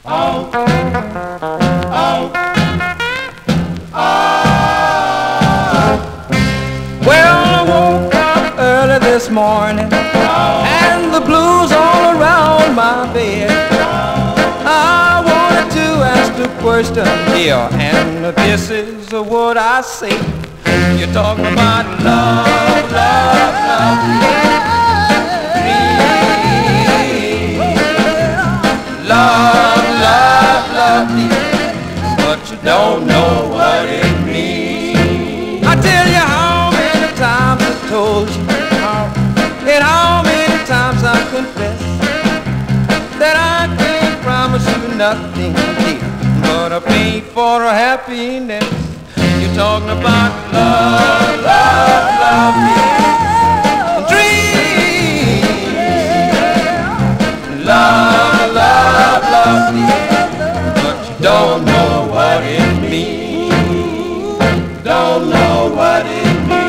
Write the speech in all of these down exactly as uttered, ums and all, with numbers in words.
Oh, oh, Well, I woke up early this morning and the blues all around my bed. I wanted to ask a question, dear, and this is what I say. You're talking about love, love, love, love, love, love, but you don't know what it means. I tell you how many times I told you, and how many times I confess that I can't promise you nothing, dear, but I pay for a happiness. You're talking about love, love, love, yeah, dreams, love, love, love, yeah, but you don't know what it means. Don't know what it means.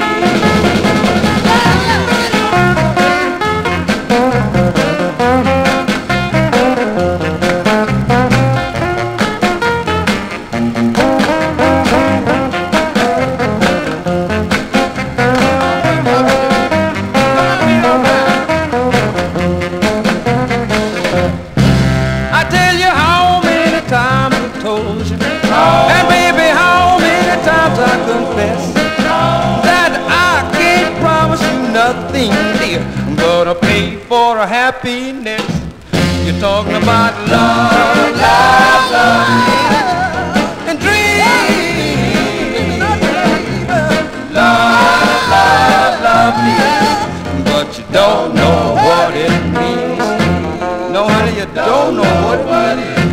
I tell you how many times I told you, and baby, how many times I confess that I can't promise you nothing, dear, but I pay for a happiness. You're talking about love, love, love, and dreams, love, love, love, but you don't know what it means. No, honey, you don't know what it means.